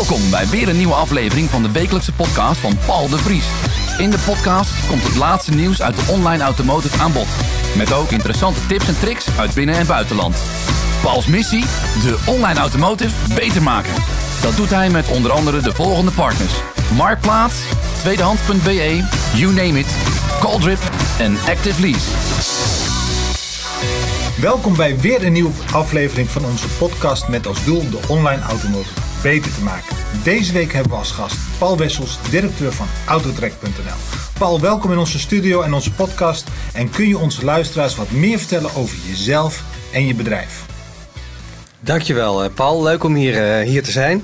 Welkom bij weer een nieuwe aflevering van de wekelijkse podcast van Paul de Vries. In de podcast komt het laatste nieuws uit de online automotive aan bod. Met ook interessante tips en tricks uit binnen- en buitenland. Pauls missie? De online automotive beter maken. Dat doet hij met onder andere de volgende partners: Marktplaats, Tweedehands.be, you name it, Calltrip en Active Lease. Welkom bij weer een nieuwe aflevering van onze podcast met als doel de online automotive beter te maken. Deze week hebben we als gast Paul Wessels, directeur van Autotrack.nl. Paul, welkom in onze studio en onze podcast. En kun je onze luisteraars wat meer vertellen over jezelf en je bedrijf? Dankjewel Paul, leuk om hier te zijn.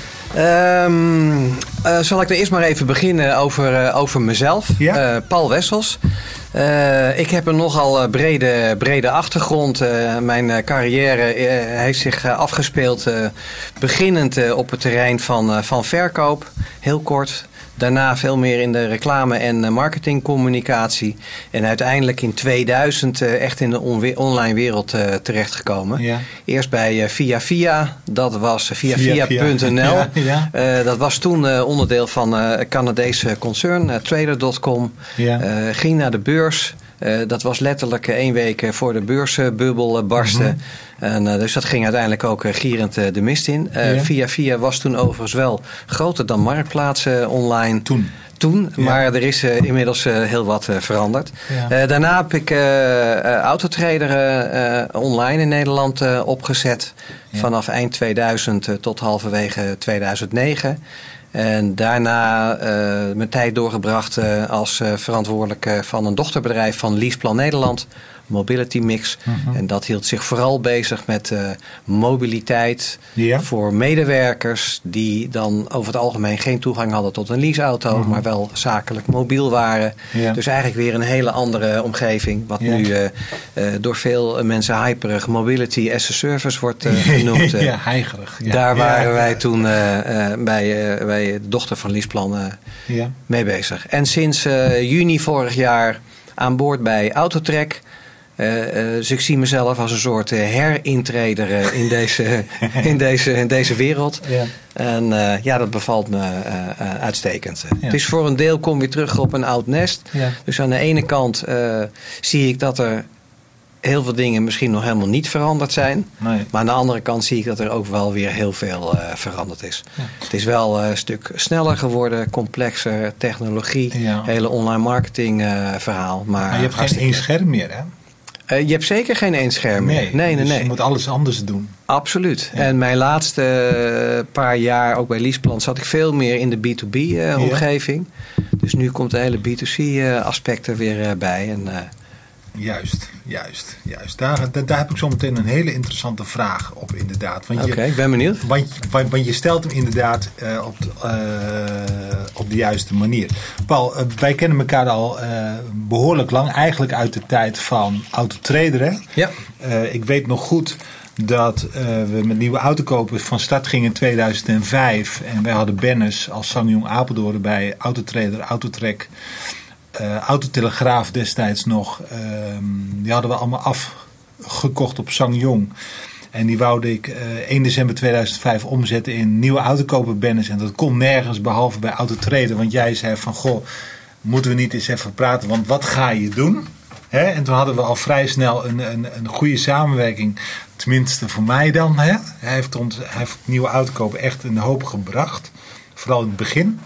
Zal ik dan eerst maar even beginnen over mezelf. Ja? Paul Wessels. Ik heb een nogal brede achtergrond. Mijn carrière heeft zich afgespeeld beginnend op het terrein van verkoop. Heel kort. Daarna veel meer in de reclame- en marketingcommunicatie. En uiteindelijk in 2000 echt in de online wereld terechtgekomen. Ja. Eerst bij Via. Dat was Via.nl. Ja. Dat was toen onderdeel van Canadese concern, Trader.com. Ja. Ging naar de beurs. Dat was letterlijk 1 week voor de beursbubbel barstte. Mm-hmm. En, dus dat ging uiteindelijk ook gierend de mist in. Via was toen overigens wel groter dan Marktplaats online. Toen, ja. Maar er is inmiddels heel wat veranderd. Ja. Daarna heb ik Autotrader online in Nederland opgezet. Ja. Vanaf eind 2000 tot halverwege 2009. En daarna mijn tijd doorgebracht als verantwoordelijke van een dochterbedrijf van Leaseplan Nederland. Mobility Mix. Uh-huh. En dat hield zich vooral bezig met mobiliteit voor medewerkers die dan over het algemeen geen toegang hadden tot een leaseauto, uh-huh. maar wel zakelijk mobiel waren. Ja. Dus eigenlijk weer een hele andere omgeving, wat nu door veel mensen hyperig mobility as a service wordt genoemd. Heigerig. Ja. Daar waren wij toen bij de dochter van Leaseplan mee bezig. En sinds juni vorig jaar aan boord bij Autotrack. Dus ik zie mezelf als een soort herintreder in deze wereld. Ja. En dat bevalt me uitstekend. Ja. Het is voor een deel kom weer terug op een oud nest. Ja. Dus aan de ene kant zie ik dat er heel veel dingen misschien nog helemaal niet veranderd zijn. Nee. Maar aan de andere kant zie ik dat er ook wel weer heel veel veranderd is. Ja. Het is wel een stuk sneller geworden, complexer, technologie, hele online marketing verhaal. Maar je hebt geen één scherm meer, hè? Je hebt zeker geen één scherm meer. Nee. Je moet alles anders doen. Absoluut. Ja. En mijn laatste paar jaar, ook bij Leaseplan, zat ik veel meer in de B2B-omgeving. Dus nu komt de hele B2C-aspect er weer bij. En, Juist. Daar heb ik zo meteen een hele interessante vraag op inderdaad. Oké, ik ben benieuwd. Want je stelt hem inderdaad op de juiste manier. Paul, wij kennen elkaar al behoorlijk lang. Eigenlijk uit de tijd van Autotrader. Hè? Ja. Ik weet nog goed dat we met nieuwe autokopers van start gingen in 2005. En wij hadden banners als SsangYong Apeldoorn bij Autotrader, Autotrack. Autotelegraaf destijds nog. Die hadden we allemaal afgekocht op SsangYong. En die woude ik 1 december 2005 omzetten in nieuwe autokoperbanners. En dat kon nergens behalve bij Autotrader. Want jij zei van, goh, moeten we niet eens even praten? Want wat ga je doen? Hè? En toen hadden we al vrij snel een goede samenwerking. Tenminste voor mij dan. Hè? Hij heeft nieuwe autokopen echt een hoop gebracht. Vooral in het begin.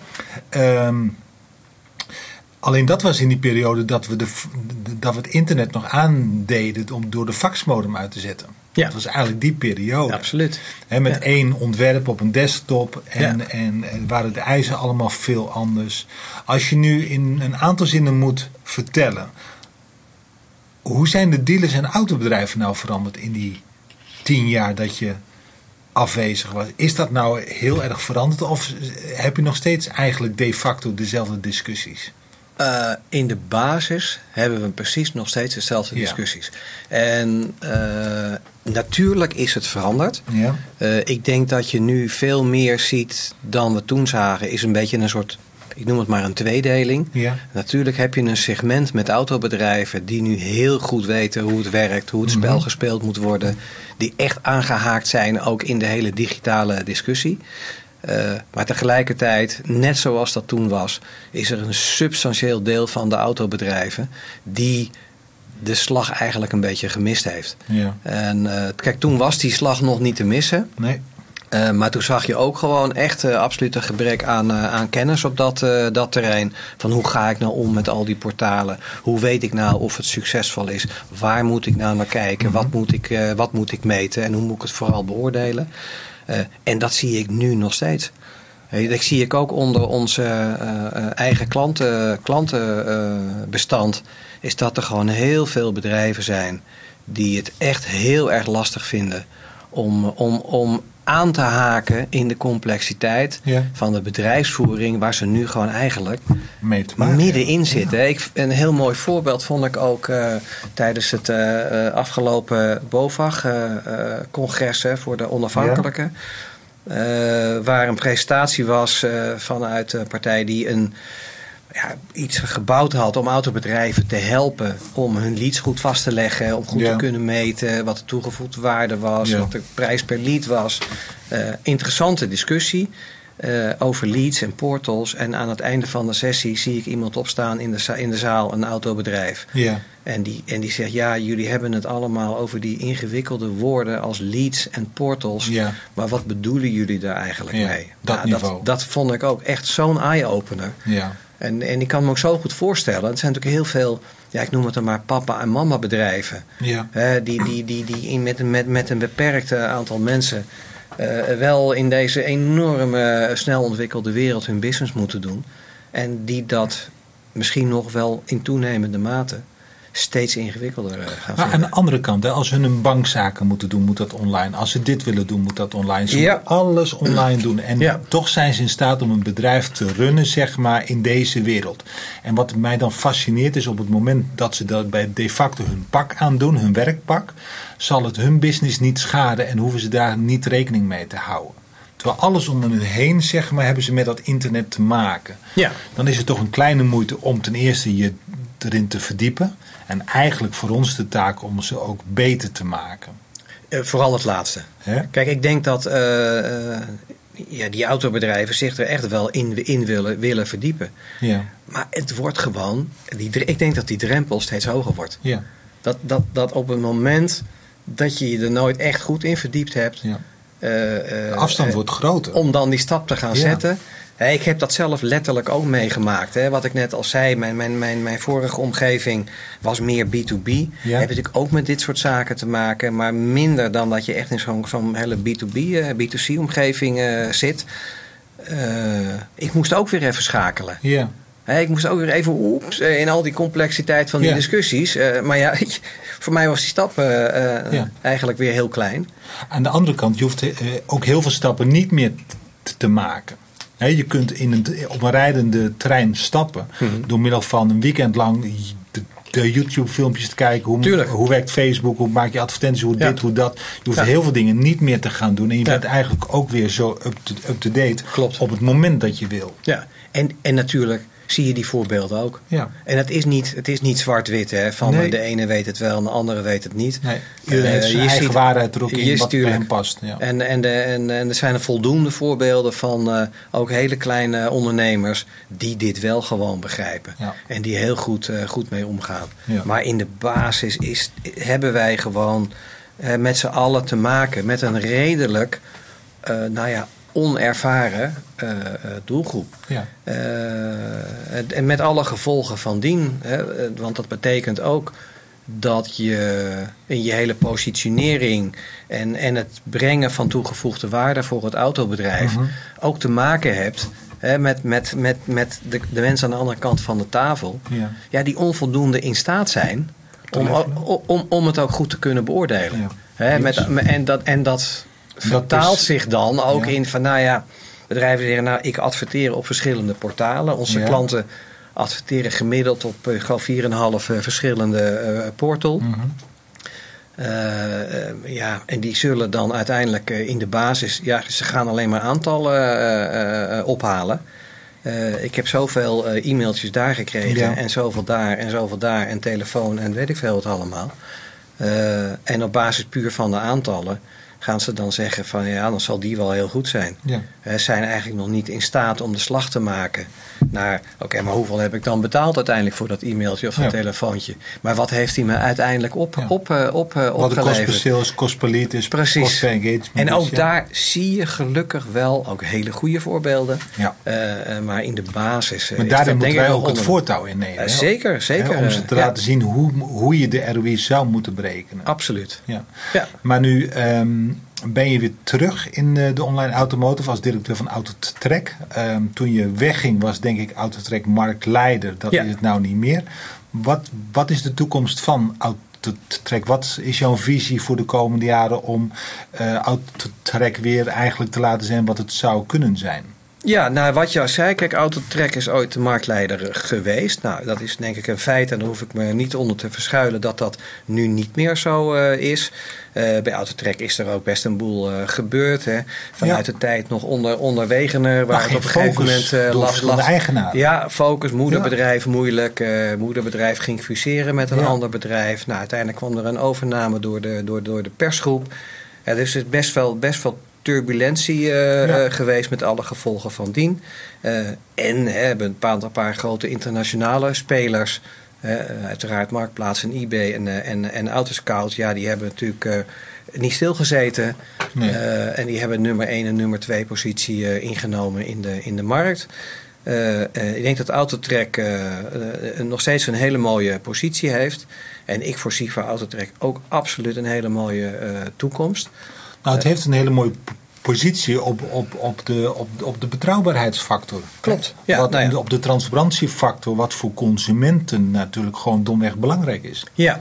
Alleen dat was in die periode dat we het internet nog aandeden om door de faxmodem uit te zetten. Ja. Dat was eigenlijk die periode. Ja, absoluut. Met één ontwerp op een desktop en waren de eisen allemaal veel anders. Als je nu in een aantal zinnen moet vertellen, hoe zijn de dealers en autobedrijven nou veranderd in die 10 jaar dat je afwezig was? Is dat nou heel erg veranderd of heb je nog steeds eigenlijk de facto dezelfde discussies? In de basis hebben we precies nog steeds dezelfde discussies. En natuurlijk is het veranderd. Ja. Ik denk dat je nu veel meer ziet dan we toen zagen. Is een beetje een soort, ik noem het maar een tweedeling. Ja. Natuurlijk heb je een segment met autobedrijven die nu heel goed weten hoe het werkt, hoe het spel gespeeld moet worden. Die echt aangehaakt zijn ook in de hele digitale discussie. Maar tegelijkertijd, net zoals dat toen was, is er een substantieel deel van de autobedrijven die de slag eigenlijk een beetje gemist heeft. Ja. En kijk, toen was die slag nog niet te missen. Nee. Maar toen zag je ook gewoon echt absoluut een gebrek aan kennis op dat terrein. Van hoe ga ik nou om met al die portalen? Hoe weet ik nou of het succesvol is? Waar moet ik nou naar kijken? Wat moet ik meten? En hoe moet ik het vooral beoordelen? En dat zie ik nu nog steeds. Dat zie ik ook onder onze eigen klantenbestand. Is dat er gewoon heel veel bedrijven zijn die het echt heel erg lastig vinden om aan te haken in de complexiteit van de bedrijfsvoering, waar ze nu gewoon eigenlijk middenin zitten. Ja. Een heel mooi voorbeeld vond ik ook tijdens het afgelopen BOVAG-congres voor de onafhankelijken. Waar een presentatie was vanuit een partij die iets gebouwd had om autobedrijven te helpen om hun leads goed vast te leggen, om goed te kunnen meten wat de toegevoegde waarde was, wat de prijs per lead was. Interessante discussie over leads en portals. En aan het einde van de sessie zie ik iemand opstaan in de zaal, een autobedrijf. Ja. En die zegt, jullie hebben het allemaal over die ingewikkelde woorden als leads en portals. Ja. Maar wat bedoelen jullie daar eigenlijk mee? Dat vond ik ook echt zo'n eye-opener. Ja. En ik kan me ook zo goed voorstellen. Er zijn natuurlijk heel veel, ik noem het dan maar papa- en mama bedrijven. Ja. Die met een beperkt aantal mensen wel in deze enorme, snel ontwikkelde wereld hun business moeten doen. En die dat misschien nog wel in toenemende mate steeds ingewikkelder gaan vinden. Maar aan de andere kant, als hun hun bankzaken moeten doen, moet dat online. Als ze dit willen doen, moet dat online. Ze moeten alles online doen. En toch zijn ze in staat om een bedrijf te runnen, zeg maar, in deze wereld. En wat mij dan fascineert is, op het moment dat ze dat bij de facto hun pak aandoen, hun werkpak, zal het hun business niet schaden en hoeven ze daar niet rekening mee te houden. Terwijl alles om hen heen, zeg maar, hebben ze met dat internet te maken. Ja. Dan is het toch een kleine moeite om ten eerste je erin te verdiepen. En eigenlijk voor ons de taak om ze ook beter te maken. Vooral het laatste. Hè? Kijk, ik denk dat die autobedrijven zich er echt wel in willen verdiepen. Ja. Maar het wordt gewoon, ik denk dat die drempel steeds hoger wordt. Ja. Dat op het moment dat je er nooit echt goed in verdiept hebt. Ja. De afstand wordt groter. Om dan die stap te gaan zetten. Ik heb dat zelf letterlijk ook meegemaakt. Hè. Wat ik net al zei, mijn vorige omgeving was meer B2B. Ja. Heb natuurlijk ook met dit soort zaken te maken. Maar minder dan dat je echt in zo'n hele B2C omgeving zit. Ik moest ook weer even schakelen. Ja. Ik moest ook weer even in al die complexiteit van die discussies. Maar voor mij was die stap eigenlijk weer heel klein. Aan de andere kant, je hoeft ook heel veel stappen niet meer te maken. Je kunt op een rijdende trein stappen. Door middel van een weekend lang de YouTube filmpjes te kijken. Hoe werkt Facebook? Hoe maak je advertenties? Hoe dit, hoe dat. Je hoeft heel veel dingen niet meer te gaan doen. En je bent eigenlijk ook weer zo up-to-date. Klopt. Op het moment dat je wil. Ja, en natuurlijk zie je die voorbeelden ook. Ja. En het is niet zwart-wit. Hè, van de ene weet het wel en de andere weet het niet. Nee. Iedereen heeft zijn eigen waarheid er ook in wat bij hem past. Ja. En er zijn er voldoende voorbeelden van ook hele kleine ondernemers die dit wel gewoon begrijpen. Ja. En die heel goed mee omgaan. Ja. Maar in de basis hebben wij gewoon met z'n allen te maken met een redelijk onervaren doelgroep. Ja. En met alle gevolgen van dien. Want dat betekent ook dat je in je hele positionering en het brengen van toegevoegde waarde voor het autobedrijf ook te maken hebt met de mensen aan de andere kant van de tafel. Ja, die onvoldoende in staat zijn om het ook goed te kunnen beoordelen. Ja. En dat vertaalt zich dan ook in van, bedrijven zeggen, ik adverteer op verschillende portalen. Onze klanten adverteren gemiddeld op 4,5 verschillende portal. En die zullen dan uiteindelijk in de basis, ze gaan alleen maar aantallen ophalen. Ik heb zoveel e-mailtjes daar gekregen en zoveel daar en telefoon en weet ik veel wat allemaal. En op basis puur van de aantallen gaan ze dan zeggen van ja, dan zal die wel heel goed zijn. Ja. Zijn eigenlijk nog niet in staat om de slag te maken naar, oké, maar hoeveel heb ik dan betaald uiteindelijk voor dat e-mailtje of dat telefoontje? Maar wat heeft hij me uiteindelijk opgeleverd? Wat de kost per sales, kost per lead is, kost per engagement. En ook daar zie je gelukkig wel ook hele goede voorbeelden. Ja. Maar in de basis... maar daarin moeten wij ook het voortouw innemen. Zeker. Om ze te laten zien hoe je de ROI zou moeten berekenen. Absoluut. Ja. Maar nu ben je weer terug in de online automotive als directeur van Autotrack. Toen je wegging was denk ik Autotrack marktleider. Dat is het nou niet meer. Wat is de toekomst van Autotrack? Wat is jouw visie voor de komende jaren om Autotrack weer eigenlijk te laten zijn wat het zou kunnen zijn? Ja, nou wat je al zei, kijk, Autotrack is ooit de marktleider geweest. Nou, dat is denk ik een feit en daar hoef ik me niet onder te verschuilen dat dat nu niet meer zo is. Bij Autotrack is er ook best een boel gebeurd. Hè. Vanuit de tijd nog onder Wegener, waar het op een gegeven moment last eigenaar. Ja, focus, moederbedrijf moeilijk. Moederbedrijf ging fuseren met een ander bedrijf. Nou, uiteindelijk kwam er een overname door de persgroep. Dus het is best wel turbulentie geweest met alle gevolgen van dien. En hebben een paar grote internationale spelers. Uiteraard Marktplaats en eBay en Autoscout. Ja, die hebben natuurlijk niet stilgezeten. Nee. En die hebben nummer 1 en nummer 2 positie ingenomen in de markt. Ik denk dat Autotrack nog steeds een hele mooie positie heeft. En ik voorzie voor Autotrack ook absoluut een hele mooie toekomst. Nou, het heeft een hele mooie positie op de betrouwbaarheidsfactor. Klopt. Ja, op de transparantiefactor, wat voor consumenten natuurlijk gewoon domweg belangrijk is. Ja,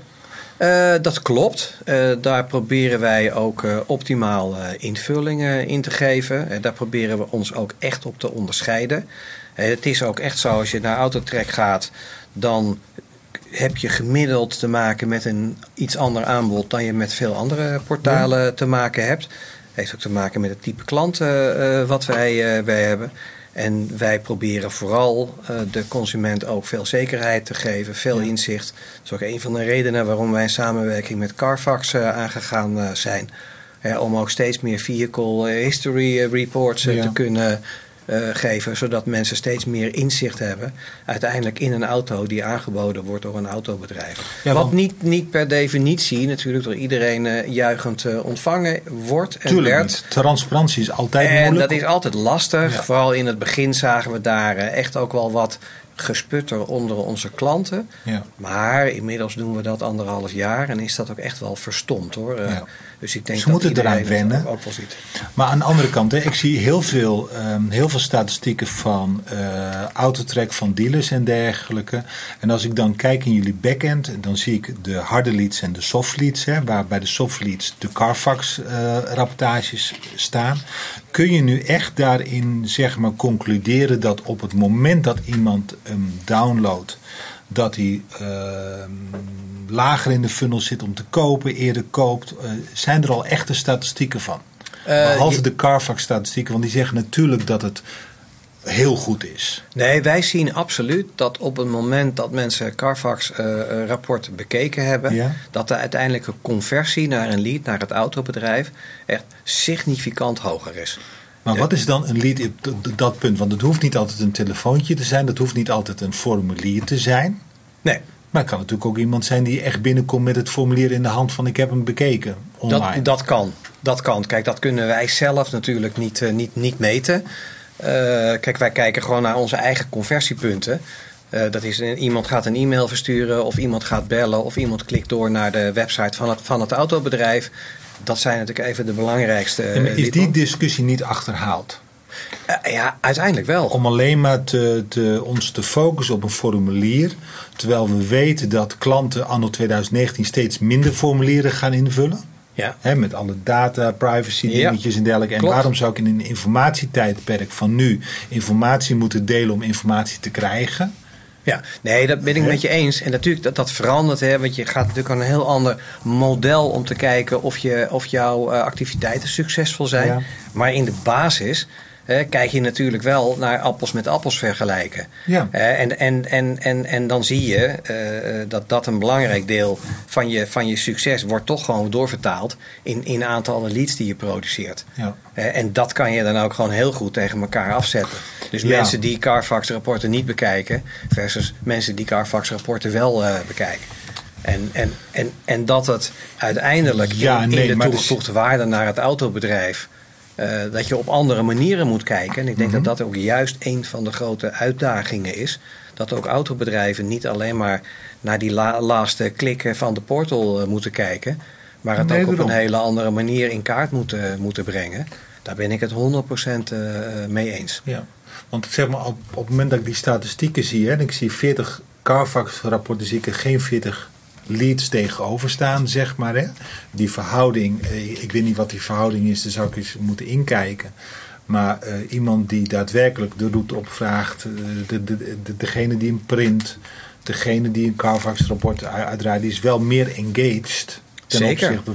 dat klopt. Daar proberen wij ook optimaal invullingen in te geven. Daar proberen we ons ook echt op te onderscheiden. Het is ook echt zo, als je naar Autotrack gaat, dan heb je gemiddeld te maken met een iets ander aanbod dan je met veel andere portalen te maken hebt. Heeft ook te maken met het type klant wat wij hebben. En wij proberen vooral de consument ook veel zekerheid te geven, veel inzicht. Dat is ook een van de redenen waarom wij in samenwerking met Carfax aangegaan zijn. Om ook steeds meer vehicle history reports te kunnen geven, zodat mensen steeds meer inzicht hebben uiteindelijk in een auto die aangeboden wordt door een autobedrijf. Ja, wat niet per definitie natuurlijk door iedereen juichend ontvangen wordt en werd. Niet. Transparantie is altijd moeilijk. En dat is altijd lastig. Ja. Vooral in het begin zagen we daar echt ook wel wat gesputter onder onze klanten. Ja. Maar inmiddels doen we dat 1,5 jaar en is dat ook echt wel verstomd hoor. Ja. Dus ik denk ze moeten eraan wennen. Ook wel ziet. Maar aan de andere kant, ik zie heel veel statistieken van Autotrack, van dealers en dergelijke. En als ik dan kijk in jullie backend, dan zie ik de harde leads en de soft leads. Waar bij de soft leads de Carfax rapportages staan. Kun je nu echt daarin zeg maar concluderen dat op het moment dat iemand hem downloadt, dat hij lager in de funnel zit om te kopen, eerder koopt? Zijn er al echte statistieken van? Behalve de Carfax statistieken, want die zeggen natuurlijk dat het heel goed is. Nee, wij zien absoluut dat op het moment dat mensen Carfax rapport bekeken hebben, dat de uiteindelijke conversie naar een lead, naar het autobedrijf, echt significant hoger is. Maar wat is dan een lead op dat punt? Want het hoeft niet altijd een telefoontje te zijn, dat hoeft niet altijd een formulier te zijn. Nee. Maar het kan natuurlijk ook iemand zijn die echt binnenkomt met het formulier in de hand van ik heb hem bekeken online. Dat kan. Kijk, dat kunnen wij zelf natuurlijk niet meten. Kijk, wij kijken gewoon naar onze eigen conversiepunten. Dat is iemand gaat een e-mail versturen of iemand gaat bellen of iemand klikt door naar de website van het autobedrijf. Dat zijn natuurlijk even de belangrijkste. Is die discussie niet achterhaald? Ja, uiteindelijk wel. Om alleen maar ons te focussen op een formulier. Terwijl we weten dat klanten anno 2019 steeds minder formulieren gaan invullen. Ja. Met alle data, privacy dingetjes en dergelijke. En klopt. Waarom zou ik in een informatietijdperk van nu informatie moeten delen om informatie te krijgen? Ja, nee, dat ben ik met je eens. En natuurlijk, dat verandert. Want je gaat natuurlijk aan een heel ander model om te kijken of jouw activiteiten succesvol zijn. Ja. Maar in de basis kijk je natuurlijk wel naar appels met appels vergelijken. Ja. En dan zie je dat een belangrijk deel van je succes wordt toch gewoon doorvertaald in aantallen leads die je produceert. Ja. En dat kan je dan ook gewoon heel goed tegen elkaar afzetten. Dus mensen die Carfax-rapporten niet bekijken versus mensen die Carfax-rapporten wel bekijken. En dat het uiteindelijk in de toegevoegde waarde naar het autobedrijf, dat je op andere manieren moet kijken. En ik denk dat dat ook juist een van de grote uitdagingen is. Dat ook autobedrijven niet alleen maar naar die laatste klikken van de portal moeten kijken, maar het ook op een hele andere manier in kaart moeten brengen. Daar ben ik het 100% mee eens. Ja, want zeg maar op het moment dat ik die statistieken zie, en ik zie 40 Carfax-rapporten, zie ik er geen 40 leads tegenover staan, zeg maar. Hè. Die verhouding, ik weet niet wat die verhouding is, daar zou ik eens moeten inkijken. Maar iemand die daadwerkelijk de route opvraagt, degene die een print, degene die een Carfax-rapport uitdraait, die is wel meer engaged ten opzichte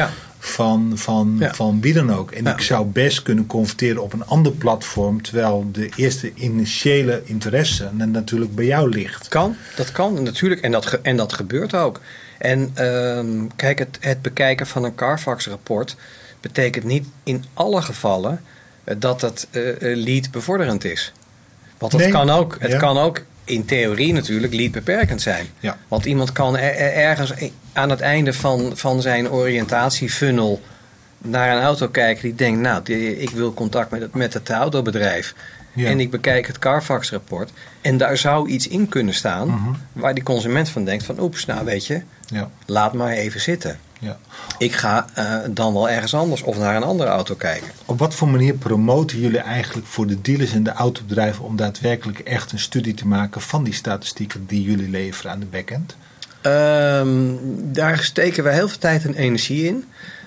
van wie dan ook. En ik zou best kunnen converteren op een ander platform, terwijl de eerste initiële interesse natuurlijk bij jou ligt. Dat kan natuurlijk en dat gebeurt ook. En kijk, het bekijken van een Carfax-rapport betekent niet in alle gevallen dat het lead bevorderend is. Want het kan ook in theorie natuurlijk leadbeperkend zijn. Ja. Want iemand kan ergens aan het einde van zijn oriëntatiefunnel naar een auto kijken die denkt, ik wil contact met het autobedrijf. Ja. En ik bekijk het Carfax-rapport. En daar zou iets in kunnen staan waar die consument van denkt van oeps, weet je, laat maar even zitten. Ja. Ik ga dan wel ergens anders of naar een andere auto kijken. Op wat voor manier promoten jullie eigenlijk voor de dealers en de autobedrijven om daadwerkelijk echt een studie te maken van die statistieken die jullie leveren aan de backend? Daar steken we heel veel tijd en energie in.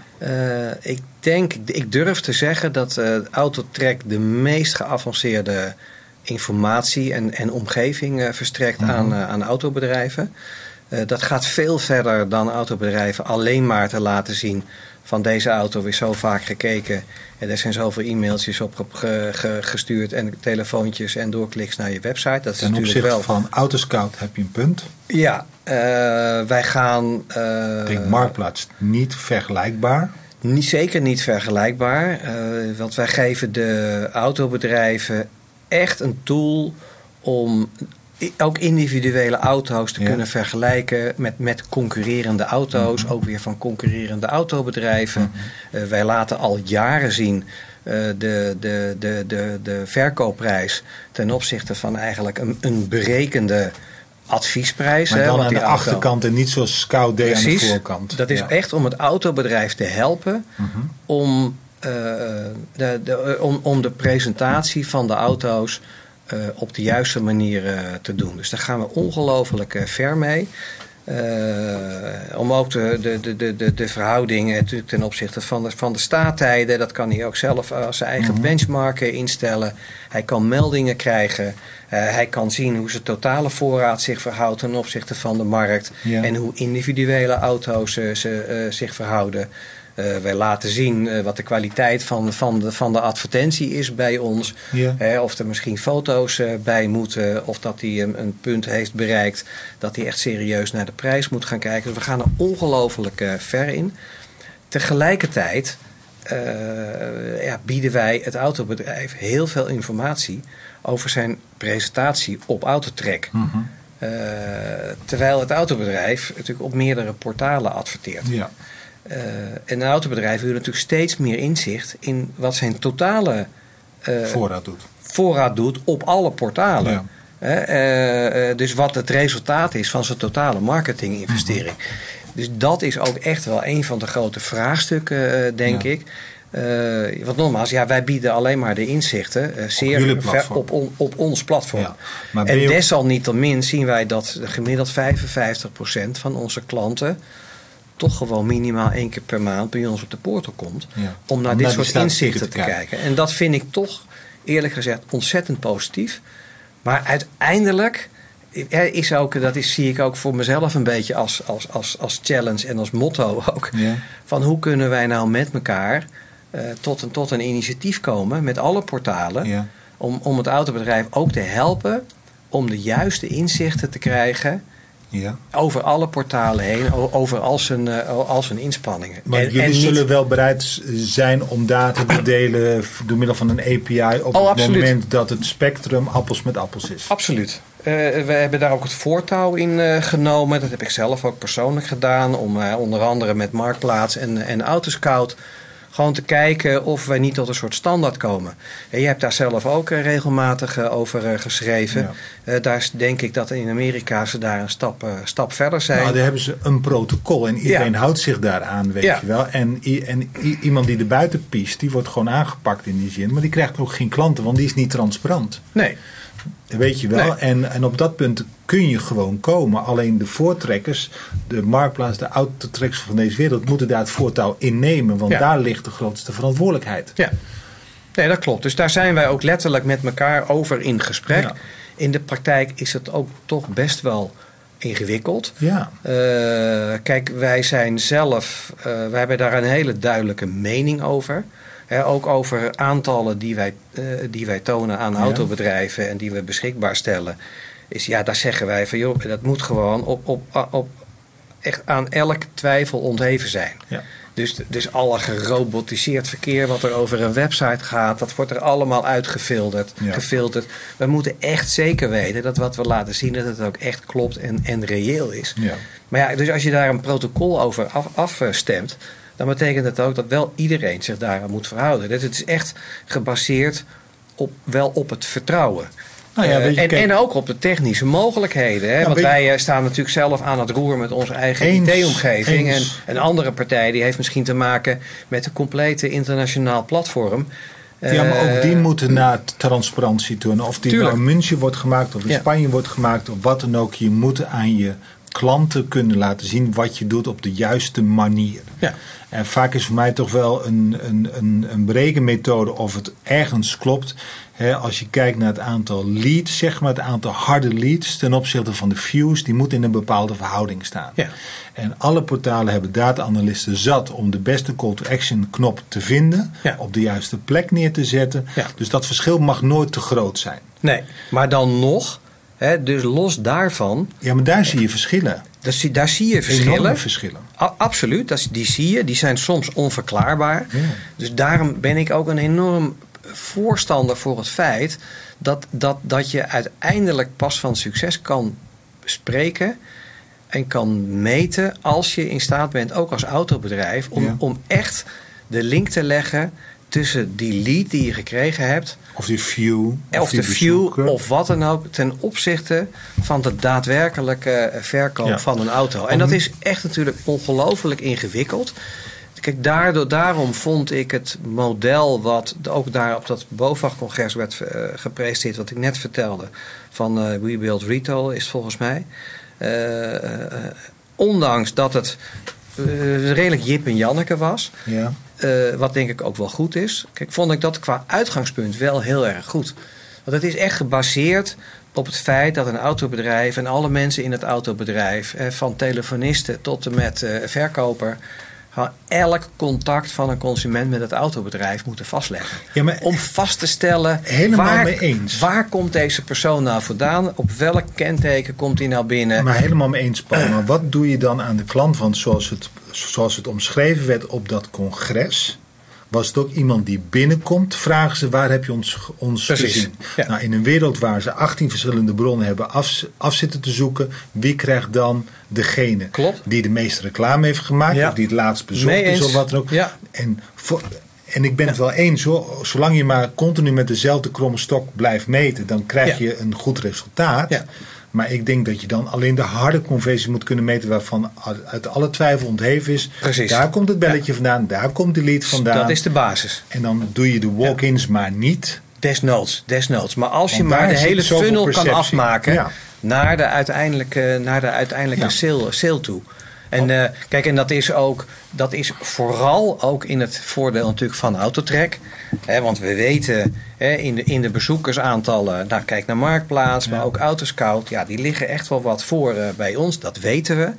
Ik durf te zeggen dat Autotrack de meest geavanceerde informatie en omgeving verstrekt aan autobedrijven. Dat gaat veel verder dan autobedrijven alleen maar te laten zien van deze auto weer zo vaak gekeken. En er zijn zoveel e-mailtjes op gestuurd en telefoontjes en doorkliks naar je website. Dat is ten natuurlijk opzichte van Autoscout heb je een punt. Ja, wij gaan... ik denk Marktplaats niet vergelijkbaar. Zeker niet vergelijkbaar. Want wij geven de autobedrijven echt een tool om ook individuele auto's te kunnen vergelijken met concurrerende auto's. Ook weer van concurrerende autobedrijven. Wij laten al jaren zien de verkoopprijs ten opzichte van eigenlijk een berekende adviesprijs. Maar dan aan de achterkant en niet zoals Scout deed aan de voorkant. Dat is echt om het autobedrijf te helpen om de presentatie van de auto's op de juiste manier te doen. Dus daar gaan we ongelooflijk ver mee. Om ook de verhouding natuurlijk ten opzichte van de starttijden. Dat kan hij ook zelf als zijn eigen benchmark instellen. Hij kan meldingen krijgen. Hij kan zien hoe zijn totale voorraad zich verhoudt ten opzichte van de markt. Ja. En hoe individuele auto's zich verhouden. Wij laten zien wat de kwaliteit van de advertentie is bij ons. Ja. Of er misschien foto's bij moeten. Of dat hij een punt heeft bereikt dat hij echt serieus naar de prijs moet gaan kijken. Dus we gaan er ongelooflijk ver in. Tegelijkertijd bieden wij het autobedrijf heel veel informatie over zijn presentatie op Autotrack. Terwijl het autobedrijf natuurlijk op meerdere portalen adverteert. Ja. En een autobedrijf wil natuurlijk steeds meer inzicht in wat zijn totale voorraad doet op alle portalen. Ja. Dus wat het resultaat is van zijn totale marketinginvestering. Dus dat is ook echt wel een van de grote vraagstukken, denk ik. Want nogmaals, wij bieden alleen maar de inzichten zeer op ons platform. Ja, maar en desalniettemin zien wij dat gemiddeld 55% van onze klanten toch gewoon minimaal 1 keer per maand bij ons op de portal komt. Ja. Om naar dit soort inzichten te kijken. En dat vind ik toch, eerlijk gezegd, ontzettend positief. Maar uiteindelijk zie ik ook voor mezelf een beetje als challenge en als motto ook. Ja. Van hoe kunnen wij nou met elkaar tot een initiatief komen met alle portalen. Ja. Om het autobedrijf ook te helpen om de juiste inzichten te krijgen. Ja. Over alle portalen heen, over al zijn inspanningen. Maar jullie zullen wel bereid zijn om data te delen door middel van een API op het absoluut. Moment dat het spectrum appels met appels is? Absoluut. We hebben daar ook het voortouw in genomen. Dat heb ik zelf ook persoonlijk gedaan. Om onder andere met Marktplaats en Autoscout gewoon te kijken of wij niet tot een soort standaard komen. En je hebt daar zelf ook regelmatig over geschreven. Ja. Daar denk ik dat in Amerika ze daar een stap verder zijn. Nou, daar hebben ze een protocol en iedereen houdt zich daaraan, weet je wel. En iemand die er buiten piest, die wordt gewoon aangepakt in die zin. Maar die krijgt ook geen klanten, want die is niet transparant. Nee. Weet je wel. Nee. En op dat punt kun je gewoon komen. Alleen de voortrekkers, de Marktplaats, de autotrekkers van deze wereld moeten daar het voortouw innemen. Want daar ligt de grootste verantwoordelijkheid. Ja, nee, dat klopt. Dus daar zijn wij ook letterlijk met elkaar over in gesprek. Ja. In de praktijk is het ook toch best wel ingewikkeld. Ja. Kijk, wij zijn zelf, wij hebben daar een hele duidelijke mening over. Ook over aantallen die wij tonen aan autobedrijven en die we beschikbaar stellen. Daar zeggen wij van joh, dat moet gewoon op echt aan elke twijfel ontheven zijn. Ja. Dus alle gerobotiseerd verkeer wat er over een website gaat, dat wordt er allemaal uitgefilterd. Gefilterd. We moeten echt zeker weten dat wat we laten zien, dat het ook echt klopt en reëel is. Ja. Maar dus als je daar een protocol over afstemt, dan betekent het ook dat wel iedereen zich daaraan moet verhouden. Dus het is echt gebaseerd op het vertrouwen. Nou ja, en ook op de technische mogelijkheden. Hè? Want wij staan natuurlijk zelf aan het roer met onze eigen IT-omgeving. En een andere partij die heeft misschien te maken met een complete internationaal platform. Ja, maar ook die moeten naar transparantie toe. Of die nou in München wordt gemaakt of in Spanje wordt gemaakt of wat dan ook. Je moet aan je klanten kunnen laten zien wat je doet op de juiste manier. Ja. En vaak is voor mij toch wel een berekenmethode of het ergens klopt. Als je kijkt naar het aantal leads, zeg maar het aantal harde leads ten opzichte van de views, die moet in een bepaalde verhouding staan. Ja. En alle portalen hebben data-analysten zat om de beste call to action knop te vinden, op de juiste plek neer te zetten. Ja. Dus dat verschil mag nooit te groot zijn. Nee, maar dan nog, dus los daarvan. Ja, maar daar zie je verschillen. Daar zie je verschillen. Enorme verschillen. Absoluut, die zie je. Die zijn soms onverklaarbaar. Ja. Dus daarom ben ik ook een enorm voorstander voor het feit dat je uiteindelijk pas van succes kan spreken en kan meten als je in staat bent, ook als autobedrijf, om echt de link te leggen tussen die lead die je gekregen hebt. Of die view. Of wat dan ook. Ten opzichte van de daadwerkelijke verkoop van een auto. En dat is echt natuurlijk ongelooflijk ingewikkeld. Kijk, daarom vond ik het model wat ook daar op dat BOVAG-congres werd gepresenteerd, wat ik net vertelde, van We Build Retail is volgens mij. Ondanks dat het redelijk Jip en Janneke was. Ja. Wat denk ik ook wel goed is. Kijk, vond ik dat qua uitgangspunt wel heel erg goed. Want het is echt gebaseerd op het feit dat een autobedrijf en alle mensen in het autobedrijf, van telefonisten tot en met verkoper, elk contact van een consument met het autobedrijf moeten vastleggen. Ja, maar om vast te stellen, waar komt deze persoon nou vandaan? Op welk kenteken komt hij nou binnen? Maar helemaal mee eens, Paul. Maar wat doe je dan aan de klant? Want zoals het omschreven werd op dat congres, was het ook iemand die binnenkomt, vragen ze waar heb je ons gezien? Ja. Nou, in een wereld waar ze 18 verschillende bronnen hebben af zitten te zoeken, wie krijgt dan degene die de meeste reclame heeft gemaakt, of die het laatst bezocht is of wat dan ook. Ja. En ik ben het wel eens hoor, zolang je maar continu met dezelfde kromme stok blijft meten, dan krijg je een goed resultaat. Ja. Maar ik denk dat je dan alleen de harde conversie moet kunnen meten waarvan uit alle twijfel ontheven is. Precies. Daar komt het belletje vandaan, daar komt de lead vandaan. Dat is de basis. En dan doe je de walk-ins maar niet. Desnoods. Maar als je maar de hele funnel kan afmaken naar de uiteindelijke sale toe. En kijk, en dat is vooral ook in het voordeel natuurlijk van Autotrack. Want we weten in de bezoekersaantallen, kijk naar Marktplaats, maar ook Autoscout, die liggen echt wel wat voor bij ons. Dat weten we.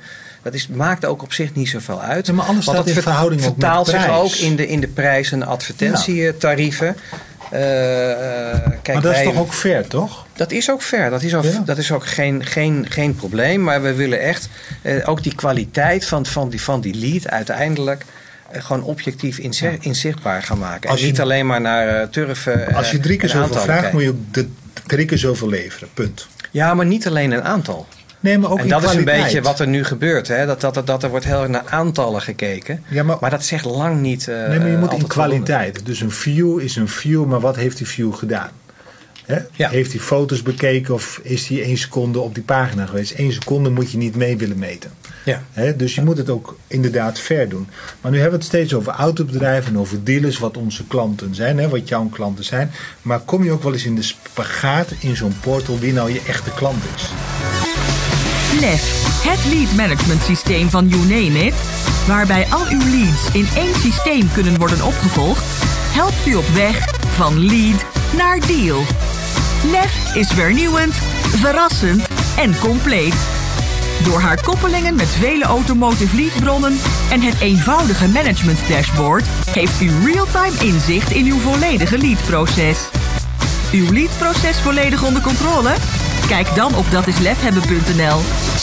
maakt ook op zich niet zoveel uit. Ja, maar alles staat in verhouding ook met vertaalt de prijs. zich ook in de prijs- en advertentietarieven. Kijk, maar dat is toch ook fair, toch? Dat is ook fair. Dat is ook geen probleem. Maar we willen echt ook die kwaliteit van die lead uiteindelijk gewoon objectief inzichtbaar gaan maken. En niet alleen maar naar turven. Als je 3 keer zoveel vraagt, moet je ook 3 keer zoveel leveren. Punt. Ja, maar niet alleen een aantal. Nee, maar ook en dat is een beetje wat er nu gebeurt. Hè? Dat er wordt heel erg naar aantallen gekeken. Ja, maar dat zegt lang niet. Nee, maar je moet in kwaliteit. Voldoende. Dus een view is een view, maar wat heeft die view gedaan? Hè? Ja. Heeft hij foto's bekeken of is hij 1 seconde op die pagina geweest? 1 seconde moet je niet mee willen meten. Ja. Hè? Dus je moet het ook inderdaad fair doen. Maar nu hebben we het steeds over autobedrijven en over dealers, wat onze klanten zijn, hè? Wat jouw klanten zijn. Maar kom je ook wel eens in de spagaat in zo'n portal wie nou je echte klant is? LEF, het lead management systeem van You Name It, waarbij al uw leads in 1 systeem kunnen worden opgevolgd, helpt u op weg van lead naar deal. LEF is vernieuwend, verrassend en compleet. Door haar koppelingen met vele automotive leadbronnen en het eenvoudige management dashboard heeft u real-time inzicht in uw volledige leadproces. Uw leadproces volledig onder controle? Kijk dan op datislefhebben.nl.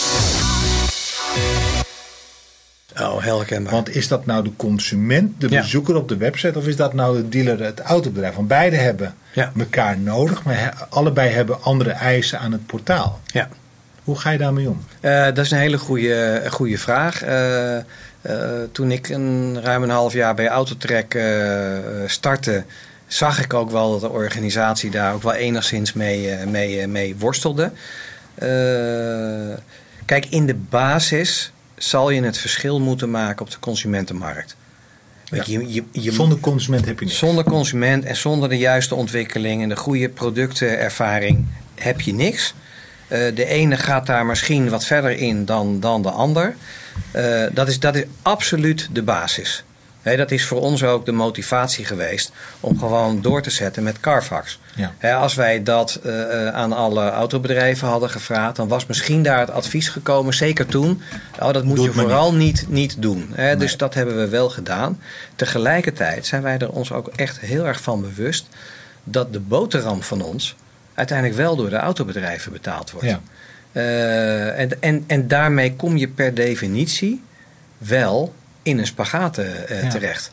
Oh, heel herkenbaar. Want is dat nou de consument, de bezoeker op de website, of is dat nou de dealer, het autobedrijf? Want beide hebben elkaar nodig, maar allebei hebben andere eisen aan het portaal. Ja. Hoe ga je daarmee om? Dat is een hele goede vraag. Toen ik ruim een half jaar bij Autotrack startte, zag ik ook wel dat de organisatie daar ook wel enigszins mee worstelde. Kijk, in de basis zal je het verschil moeten maken op de consumentenmarkt. Ja. Zonder consument heb je niks. Zonder consument en zonder de juiste ontwikkeling en de goede productenervaring heb je niks. De ene gaat daar misschien wat verder in dan de ander. Dat is absoluut de basis. Dat is voor ons ook de motivatie geweest om gewoon door te zetten met Carfax. Ja. Als wij dat aan alle autobedrijven hadden gevraagd, dan was misschien daar het advies gekomen, zeker toen. Dat moet je vooral niet doen. Nee. Dus dat hebben we wel gedaan. Tegelijkertijd zijn wij er ons ook echt heel erg van bewust dat de boterham van ons uiteindelijk wel door de autobedrijven betaald wordt. Ja. En daarmee kom je per definitie wel in een spagaat terecht.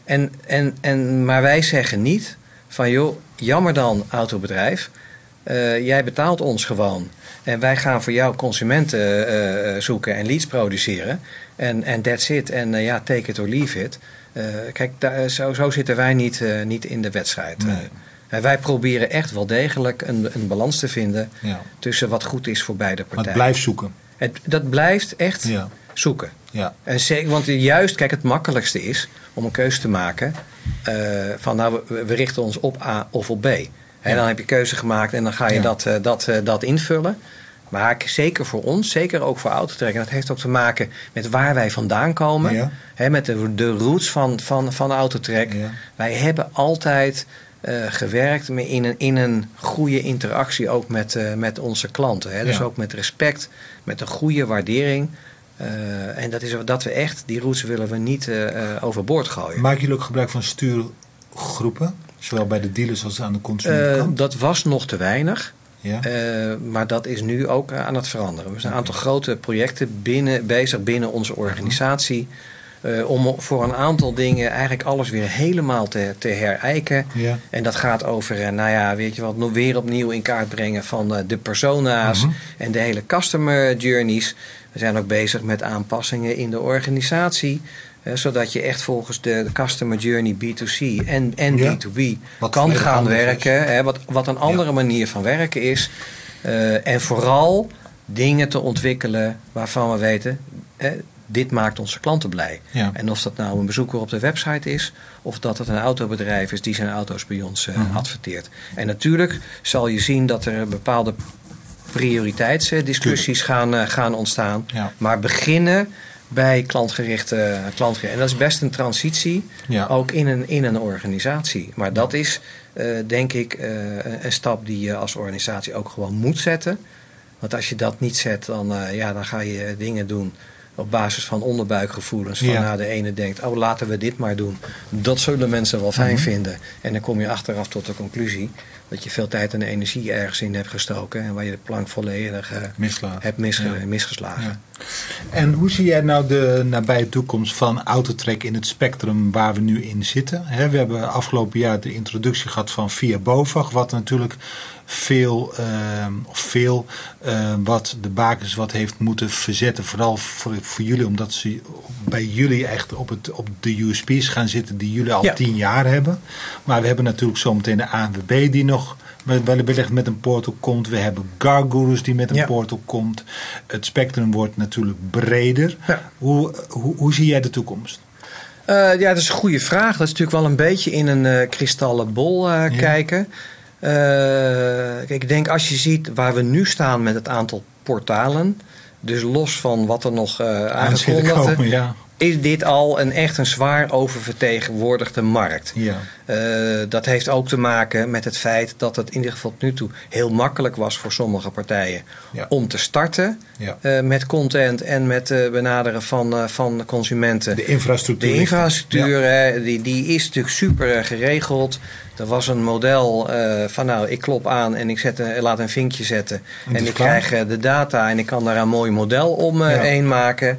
Maar wij zeggen niet van joh, jammer dan autobedrijf. Jij betaalt ons gewoon. En wij gaan voor jou consumenten zoeken en leads produceren. En that's it. En take it or leave it. Kijk, zo zitten wij niet in de wedstrijd. Nee. Wij proberen echt wel degelijk een balans te vinden tussen wat goed is voor beide partijen. Maar het blijft zoeken. Dat blijft echt zoeken. Ja. En zeker, want juist, kijk, het makkelijkste is om een keuze te maken van nou, we richten ons op A of op B. En dan heb je keuze gemaakt en dan ga je dat invullen. Maar zeker voor ons, zeker ook voor Autotrack, en dat heeft ook te maken met waar wij vandaan komen. Ja. Met de roots van Autotrack. Ja. Wij hebben altijd gewerkt in een goede interactie ook met onze klanten. Dus ook met respect, met een goede waardering. En dat is dat we echt, die roots willen we niet overboord gooien. Maken jullie ook gebruik van stuurgroepen? Zowel bij de dealers als aan de consumentenkant? Dat was nog te weinig. Ja. Maar dat is nu ook aan het veranderen. We zijn een aantal grote projecten bezig binnen onze organisatie. Om voor een aantal dingen eigenlijk alles weer helemaal te herijken. Ja. En dat gaat over, weet je wat, nog weer opnieuw in kaart brengen van de persona's en de hele customer journeys. We zijn ook bezig met aanpassingen in de organisatie. Zodat je echt volgens de customer journey B2C en B2B kan gaan werken. Wat een andere manier van werken is. En vooral dingen te ontwikkelen waarvan we weten, dit maakt onze klanten blij. Ja. En of dat nou een bezoeker op de website is, of dat het een autobedrijf is die zijn auto's bij ons adverteert. En natuurlijk zal je zien dat er bepaalde prioriteitsdiscussies gaan ontstaan. Ja. Maar beginnen bij klantgerichte. En dat is best een transitie, ook in een organisatie. Maar dat is, denk ik, een stap die je als organisatie ook gewoon moet zetten. Want als je dat niet zet, dan ga je dingen doen op basis van onderbuikgevoelens. Van de ene denkt, laten we dit maar doen. Dat zullen mensen wel fijn vinden. En dan kom je achteraf tot de conclusie dat je veel tijd en energie ergens in hebt gestoken. En waar je de plank volledig hebt misgeslagen. Ja. En hoe zie jij nou de nabije toekomst van Autotrack in het spectrum waar we nu in zitten? We hebben afgelopen jaar de introductie gehad van Via BOVAG, wat natuurlijk veel wat de bakens wat heeft moeten verzetten. Vooral voor jullie, omdat ze bij jullie echt op de USP's gaan zitten die jullie al 10 jaar hebben. Maar we hebben natuurlijk zometeen de ANWB die nog wellicht met een portal komt. We hebben CarGurus die met een portal komt. Het spectrum wordt natuurlijk breder. Ja. Hoe zie jij de toekomst? Dat is een goede vraag. Dat is natuurlijk wel een beetje in een kristallen bol kijken. Kijk, ik denk als je ziet waar we nu staan met het aantal portalen, dus los van wat er nog aangekondigd is dit al een zwaar oververtegenwoordigde markt. Ja. Dat heeft ook te maken met het feit dat het in ieder geval tot nu toe heel makkelijk was voor sommige partijen om te starten met content en met benaderen van consumenten. De infrastructuur. De infrastructuur die is natuurlijk super geregeld. Er was een model van ik klop aan en ik laat een vinkje zetten. En ik krijg de data en ik kan daar een mooi model omheen maken.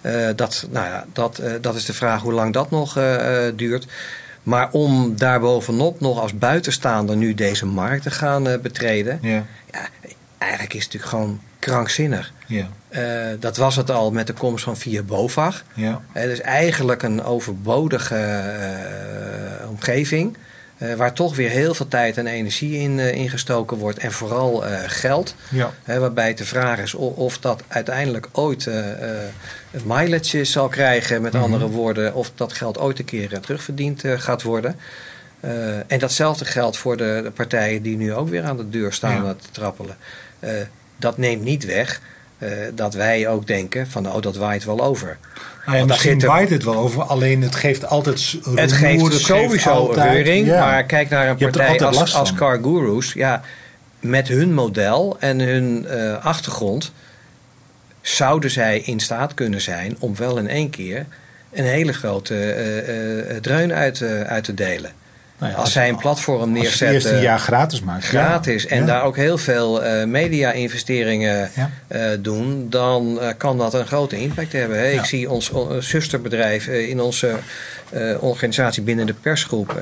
Dat is de vraag hoe lang dat nog duurt. Maar om daarbovenop nog als buitenstaander nu deze markt te gaan betreden. Eigenlijk is het natuurlijk gewoon krankzinnig. Dat was het al met de komst van Via BOVAG. Dus eigenlijk een overbodige omgeving. Waar toch weer heel veel tijd en energie in gestoken wordt. En vooral geld. Waarbij het de vraag is of dat uiteindelijk ooit mileage zal krijgen. Met andere woorden, of dat geld ooit een keer terugverdiend gaat worden. En datzelfde geldt voor de partijen die nu ook weer aan de deur staan te trappelen. Dat neemt niet weg dat wij ook denken van dat waait wel over. Misschien waait het wel over, alleen het geeft altijd rumoer. Het geeft sowieso reuring, maar kijk naar een partij als CarGurus. Ja, met hun model en hun achtergrond zouden zij in staat kunnen zijn om wel in één keer een hele grote dreun uit te delen. Als zij een platform neerzetten. Als je eerst een jaar gratis maakt. Gratis. En daar ook heel veel media-investeringen doen. Dan kan dat een grote impact hebben. Ik zie ons zusterbedrijf in onze organisatie binnen de persgroep.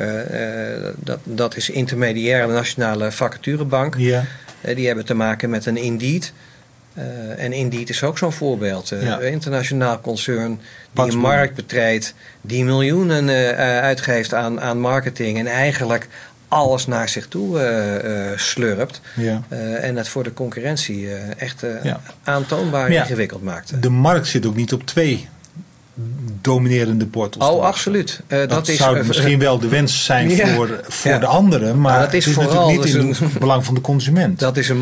Dat is Intermediaire Nationale Vacaturebank. Die hebben te maken met een Indeed. En Indeed is ook zo'n voorbeeld. Internationaal concern die een markt betreedt, die miljoenen uitgeeft aan marketing en eigenlijk alles naar zich toe slurpt. En het voor de concurrentie echt aantoonbaar ingewikkeld maakt. De markt zit ook niet op 2 dominerende portals. Absoluut. Dat zou misschien wel de wens zijn voor de anderen, maar dat is vooral natuurlijk niet in het belang van de consument. Dat is een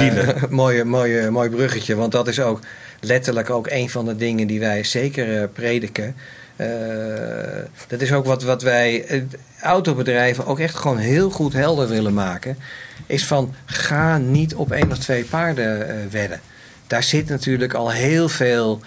mooi bruggetje, want dat is ook letterlijk ook een van de dingen die wij zeker prediken. Dat is ook wat wij autobedrijven ook echt gewoon heel goed helder willen maken. Is van ga niet op 1 of 2 paarden wedden. Daar zit natuurlijk al heel veel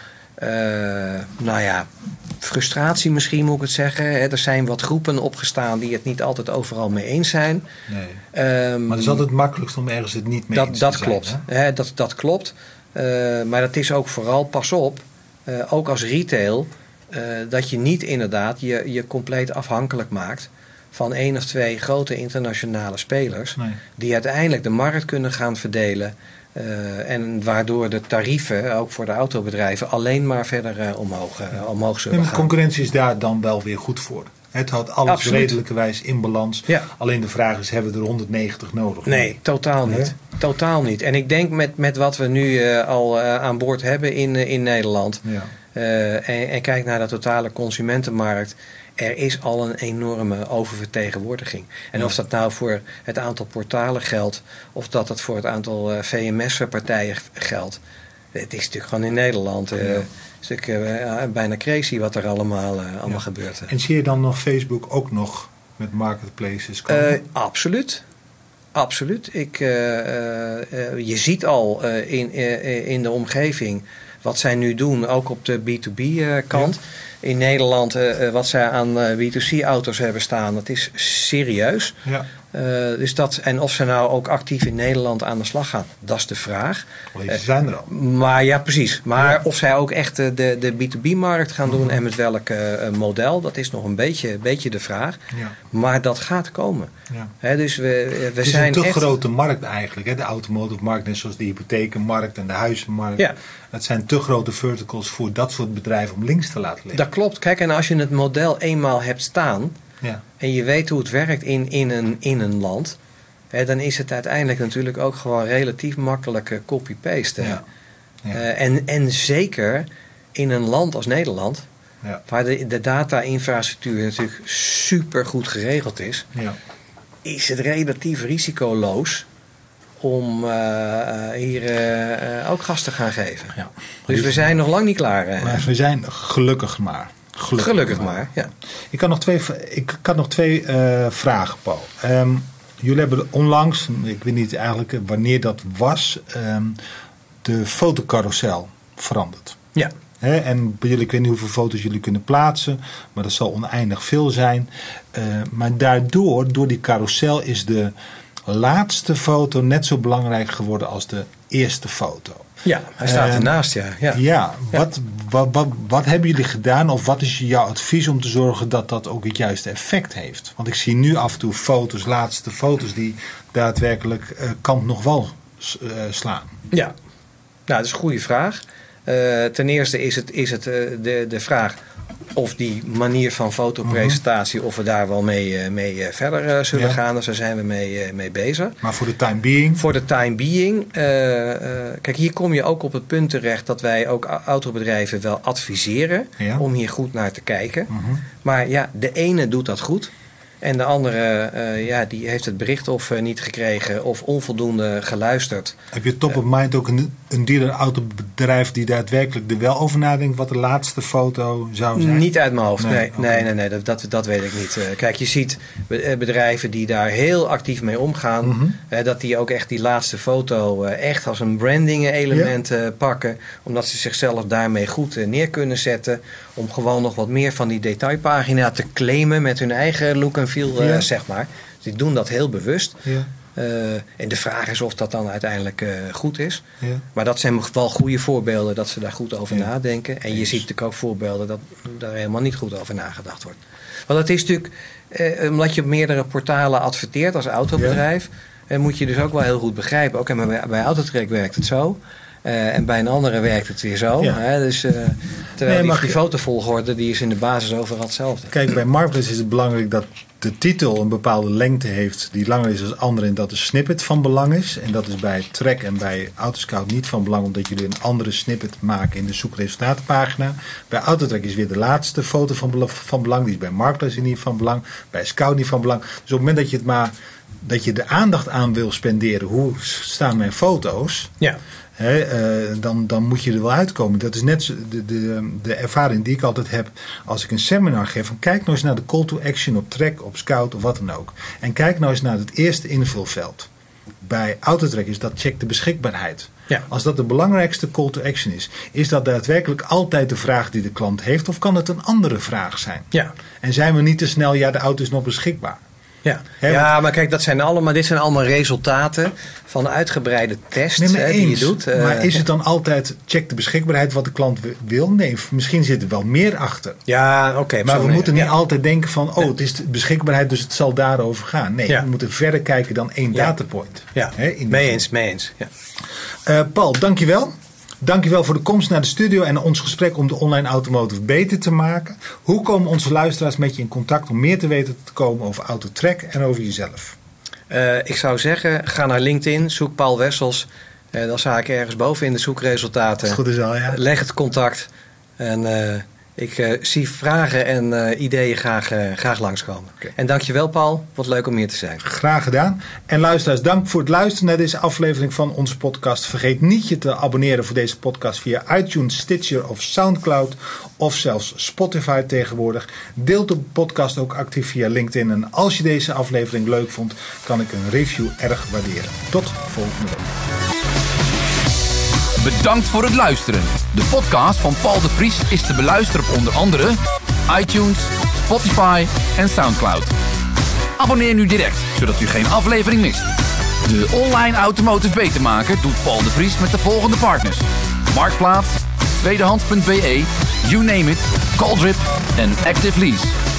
frustratie misschien moet ik het zeggen. Er zijn wat groepen opgestaan die het niet altijd overal mee eens zijn. Nee. Maar het is altijd het makkelijkst om ergens het niet mee eens te zijn. Klopt. Dat klopt. Maar dat is ook vooral, pas op, ook als retail, dat je niet inderdaad je compleet afhankelijk maakt van 1 of 2 grote internationale spelers. Nee. Die uiteindelijk de markt kunnen gaan verdelen. En waardoor de tarieven, ook voor de autobedrijven, alleen maar verder omhoog zullen gaan. Concurrentie is daar dan wel weer goed voor. Het houdt alles redelijkerwijs in balans. Alleen de vraag is, hebben we er 190 nodig? Nee, totaal niet. Totaal niet. En ik denk met wat we nu al aan boord hebben in Nederland. En kijk naar de totale consumentenmarkt. Er is al een enorme oververtegenwoordiging. En of dat nou voor het aantal portalen geldt, of dat het voor het aantal VMS-partijen geldt. Het is natuurlijk gewoon in Nederland een stuk bijna crazy wat er allemaal gebeurt. En zie je dan nog Facebook ook nog met marketplaces komen? Absoluut. Absoluut. Je ziet al in de omgeving wat zij nu doen, ook op de B2B kant. Ja. In Nederland, wat zij aan B2C auto's hebben staan, dat is serieus. Ja. Dus en of ze nou ook actief in Nederland aan de slag gaan, dat is de vraag. Ze zijn er al. Maar ja, precies. Maar of zij ook echt de B2B-markt gaan doen en met welk model, dat is nog een beetje de vraag. Ja. Maar dat gaat komen. Ja. Dus we het is zijn een te grote markt eigenlijk. De automotive markt, net zoals de hypothekenmarkt en de huizenmarkt. Ja. Het zijn te grote verticals voor dat soort bedrijven om links te laten liggen. Dat klopt. Kijk, en als je het model eenmaal hebt staan, en je weet hoe het werkt in een land, dan is het uiteindelijk natuurlijk ook gewoon relatief makkelijk copy-paste. Ja. Ja. En zeker in een land als Nederland, waar de data-infrastructuur natuurlijk super goed geregeld is, is het relatief risicoloos om hier ook gas te gaan geven. Ja. Dus we zijn nog lang niet klaar. Maar we zijn gelukkig maar. Gelukkig maar, ja. Ik had nog twee vragen, Paul. Jullie hebben onlangs, ik weet niet eigenlijk wanneer dat was, de fotocarousel veranderd. Ja. En bij jullie, ik weet niet hoeveel foto's jullie kunnen plaatsen, maar dat zal oneindig veel zijn. Maar door die carousel is de laatste foto net zo belangrijk geworden als de eerste foto. Ja, hij staat ernaast, Wat hebben jullie gedaan of wat is jouw advies om te zorgen dat dat ook het juiste effect heeft? Want ik zie nu af en toe laatste foto's die daadwerkelijk kant nog wel slaan. Ja, nou, dat is een goede vraag. Ten eerste is het de vraag of die manier van fotopresentatie, of we daar wel mee verder zullen gaan. Dus daar zijn we mee bezig. Maar voor de time being? Voor de time being. Kijk, hier kom je ook op het punt terecht dat wij ook autobedrijven wel adviseren om hier goed naar te kijken. Maar ja, de ene doet dat goed. En de andere, die heeft het bericht of niet gekregen of onvoldoende geluisterd. Heb je top of mind ook een dealer-autobedrijf die daadwerkelijk er wel over nadenkt wat de laatste foto zou zijn? Niet uit mijn hoofd, nee, dat weet ik niet. Kijk, je ziet bedrijven die daar heel actief mee omgaan. Dat die ook echt die laatste foto echt als een branding element pakken. Omdat ze zichzelf daarmee goed neer kunnen zetten. Om gewoon nog wat meer van die detailpagina te claimen met hun eigen look en feel, zeg maar. Die doen dat heel bewust. Ja. En de vraag is of dat dan uiteindelijk goed is. Ja. Maar dat zijn wel goede voorbeelden dat ze daar goed over nadenken. En je ziet natuurlijk ook voorbeelden dat daar helemaal niet goed over nagedacht wordt. Want het is natuurlijk, omdat je op meerdere portalen adverteert als autobedrijf, moet je dus ook wel heel goed begrijpen. Ook bij Autotrack werkt het zo. En bij een andere werkt het weer zo. Ja. Dus, terwijl die fotovolgorde die is in de basis overal hetzelfde. Kijk, bij Marketplace is het belangrijk dat de titel een bepaalde lengte heeft die langer is dan andere en dat de snippet van belang is. En dat is bij Track en bij Autoscout niet van belang omdat jullie een andere snippet maken in de zoekresultatenpagina. Bij Autotrack is weer de laatste foto van belang. Die is bij Marketplace niet van belang. Bij Scout niet van belang. Dus op het moment dat je dat je de aandacht aan wil spenderen, hoe staan mijn foto's? Ja. Dan moet je er wel uitkomen. Dat is net de ervaring die ik altijd heb als ik een seminar geef. Van kijk nou eens naar de call to action op Track, op Scout of wat dan ook. En kijk nou eens naar het eerste invulveld. Bij Autotrack is dat check de beschikbaarheid. Ja. Als dat de belangrijkste call to action is dat daadwerkelijk altijd de vraag die de klant heeft of kan het een andere vraag zijn? Ja. En zijn we niet te snel, de auto is nog beschikbaar. Ja, maar kijk, dit zijn allemaal resultaten van uitgebreide tests die je doet. Maar is het dan altijd check de beschikbaarheid wat de klant wil? Nee, misschien zit er wel meer achter. Ja, oké. Maar we moeten niet altijd denken van, het is de beschikbaarheid, dus het zal daarover gaan. Nee, we moeten verder kijken dan één datapoint. Ja, mee eens. Ja. Paul, dankjewel. Dankjewel voor de komst naar de studio en ons gesprek om de online automotive beter te maken. Hoe komen onze luisteraars met je in contact om meer te weten te komen over Autotrack en over jezelf? Ik zou zeggen, ga naar LinkedIn, zoek Paul Wessels. Dan sta ik ergens boven in de zoekresultaten. Dat is goed is al, ja. Leg het contact en ik zie vragen en ideeën graag langskomen. Okay. En dankjewel Paul, wat leuk om hier te zijn. Graag gedaan. En luisteraars, dank voor het luisteren naar deze aflevering van onze podcast. Vergeet niet je te abonneren voor deze podcast via iTunes, Stitcher of Soundcloud of zelfs Spotify tegenwoordig. Deel de podcast ook actief via LinkedIn. En als je deze aflevering leuk vond, kan ik een review erg waarderen. Tot volgende week. Bedankt voor het luisteren. De podcast van Paul de Vries is te beluisteren op onder andere iTunes, Spotify en Soundcloud. Abonneer nu direct, zodat u geen aflevering mist. De online automotive beter maken doet Paul de Vries met de volgende partners: Marktplaats, Tweedehands.be, You Name It, Call Drip en Active Lease.